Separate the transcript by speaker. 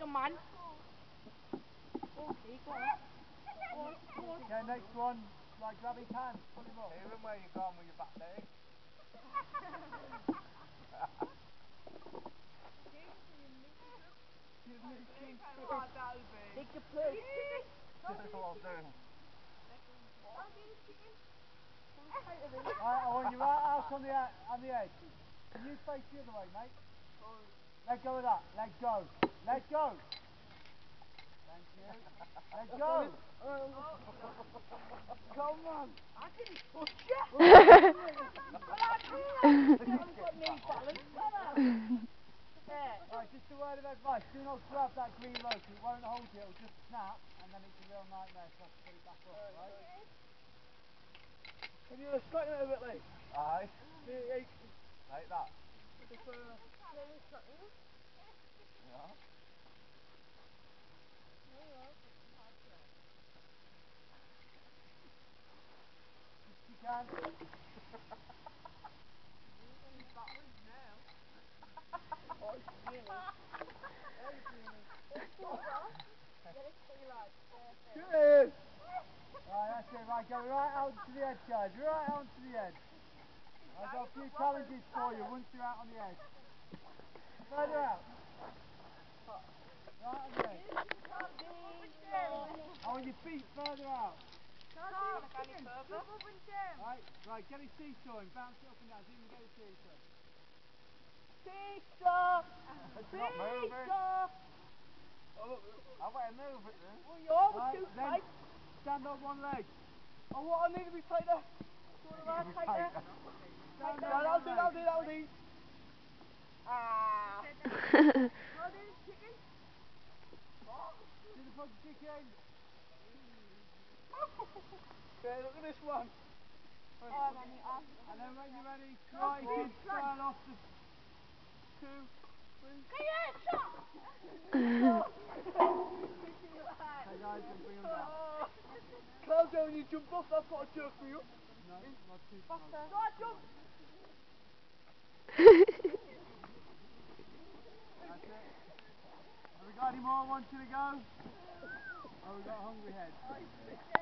Speaker 1: the man. Okay, go on. Go on, go on.
Speaker 2: Okay, next one. Like, grab his hand, pull him up.
Speaker 3: Even where you're going with your back leg.
Speaker 1: Take your place.
Speaker 3: This is what I'll do.
Speaker 2: Alright, I want you right out on the edge. Can you face the other way, mate? Let go of that. Let go. Let go. Thank you. Let go.
Speaker 1: Come on. I didn't push you.
Speaker 2: Right, just a word of advice. Do not grab that green rope. It won't hold you. It'll just snap, and then it's a real nightmare to have to put it back up, right?
Speaker 1: Can you straighten it a bit, like?
Speaker 3: Aye. Like that. Yeah.
Speaker 2: You can.
Speaker 1: Good.
Speaker 2: Right, that's it. Right, go right out to the edge, guys. Right out to the edge. I've got a few challenges for you once you're out on the edge. Further out. Right on the edge. I want your feet further out. Right, get his seesaw and bounce it up and down. See if you can get his seesaw.
Speaker 1: Seesaw!
Speaker 3: It's not moving.
Speaker 1: Seesaw!
Speaker 3: I better move it then.
Speaker 1: Oh, you're
Speaker 2: Right,
Speaker 1: too
Speaker 2: then
Speaker 1: tight.
Speaker 2: stand on one leg.
Speaker 1: Oh, what? I need to be tighter. Tighter.
Speaker 2: Stand
Speaker 1: No,
Speaker 2: on
Speaker 1: that'll
Speaker 2: one
Speaker 1: do,
Speaker 2: leg.
Speaker 1: that'll do. Ah.
Speaker 2: See the frog chicken?
Speaker 1: Okay, look at this one.
Speaker 2: And then when you're ready, karate kid style off the 2, 3. Hey guys, can bring them down.
Speaker 1: Calm down, you jump off, I've got a joke for you.
Speaker 2: No, not too
Speaker 1: Faster.
Speaker 2: close.
Speaker 1: No, jump.
Speaker 2: That's it. Have we got any more wanting to go? Oh, we got a hungry head.